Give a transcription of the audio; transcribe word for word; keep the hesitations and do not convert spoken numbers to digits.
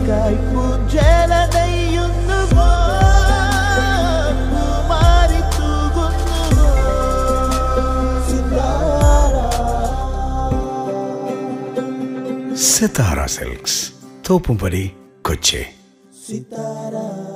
എനിക്കായി പൂഞ്ചേല നെയ്യുന്നുവോ പൂമാരി തൂകുന്നുവോ സിതാര. സിതാര സിൽക്സ്, തോപ്പുംപടി, കൊച്ചി. സിതാര.